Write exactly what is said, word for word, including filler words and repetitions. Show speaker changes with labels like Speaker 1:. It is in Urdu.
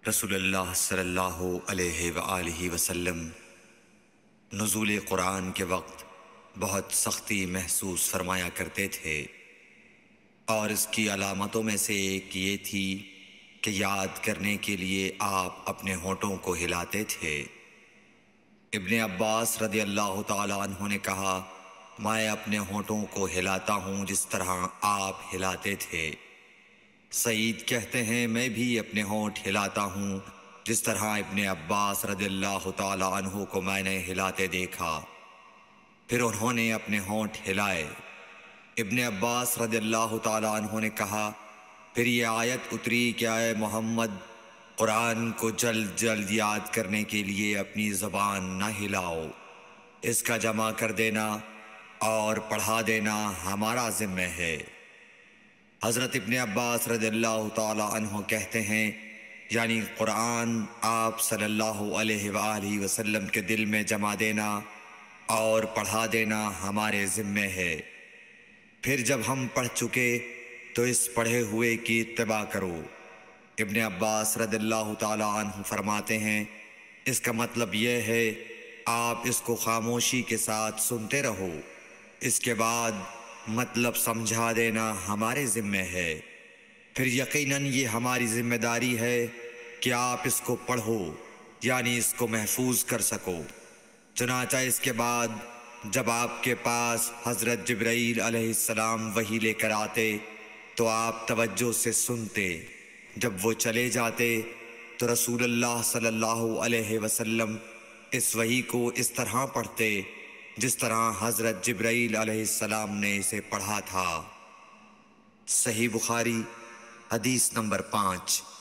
Speaker 1: رسول اللہ صلی اللہ علیہ وآلہ وسلم نزول قرآن کے وقت بہت سختی محسوس فرمایا کرتے تھے، اور اس کی علامتوں میں سے ایک یہ تھی کہ یاد کرنے کے لیے آپ اپنے ہونٹوں کو ہلاتے تھے۔ ابن عباس رضی اللہ تعالی عنہ نے کہا، میں اپنے ہونٹوں کو ہلاتا ہوں جس طرح آپ ہلاتے تھے۔ سعید کہتے ہیں، میں بھی اپنے ہونٹ ہلاتا ہوں جس طرح ابن عباس رضی اللہ تعالی عنہ کو میں نے ہلاتے دیکھا۔ پھر انہوں نے اپنے ہونٹ ہلائے۔ ابن عباس رضی اللہ تعالی عنہ نے کہا، پھر یہ آیت اتری کہ اے محمد، قرآن کو جلد جلد یاد کرنے کے لیے اپنی زبان نہ ہلاؤ، اس کا جمع کر دینا اور پڑھا دینا ہمارا ذمہ ہے۔ حضرت ابن عباس رضی اللہ تعالی عنہ کہتے ہیں، یعنی قرآن آپ صلی اللہ علیہ وآلہ وسلم کے دل میں جمع دینا اور پڑھا دینا ہمارے ذمہ ہے۔ پھر جب ہم پڑھ چکے تو اس پڑھے ہوئے کی اتباع کرو۔ ابن عباس رضی اللہ تعالی عنہ فرماتے ہیں، اس کا مطلب یہ ہے آپ اس کو خاموشی کے ساتھ سنتے رہو، اس کے بعد مطلب سمجھا دینا ہمارے ذمہ ہے۔ پھر یقیناً یہ ہماری ذمہ داری ہے کہ آپ اس کو پڑھو، یعنی اس کو محفوظ کر سکو۔ چنانچہ اس کے بعد جب آپ کے پاس حضرت جبرائیل علیہ السلام وحی لے کر آتے تو آپ توجہ سے سنتے، جب وہ چلے جاتے تو رسول اللہ صلی اللہ علیہ وسلم اس وحی کو اس طرح پڑھتے جس طرح حضرت جبرائیل علیہ السلام نے اسے پڑھا تھا۔ صحیح بخاری حدیث نمبر پانچ۔